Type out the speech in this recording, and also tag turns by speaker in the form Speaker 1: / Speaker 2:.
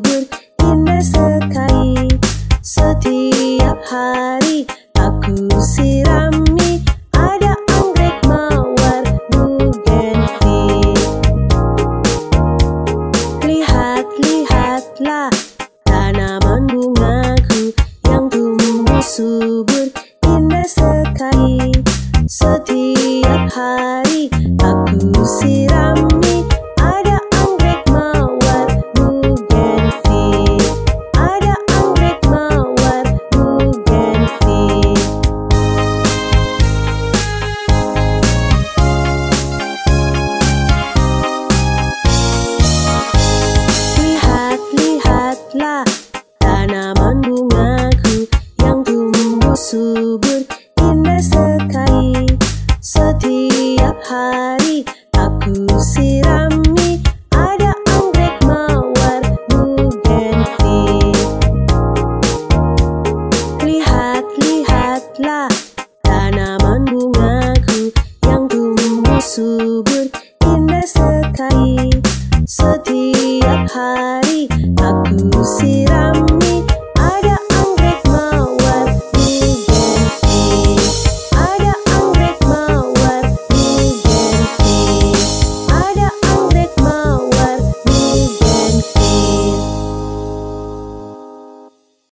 Speaker 1: subur, indah sekali. Setiap hari aku sirami, ada anggrek mawar bugenvil. Lihat-lihatlah tanaman bungaku yang tumbuh subur, indah sekali. Setiap hari aku sirami, ada anggrek mawar bugenvil. Ada anggrek mawar bugenvil. Lihat-lihatlah tanaman bungaku yang tumbuh subur, indah sekali. Setiap hari aku siram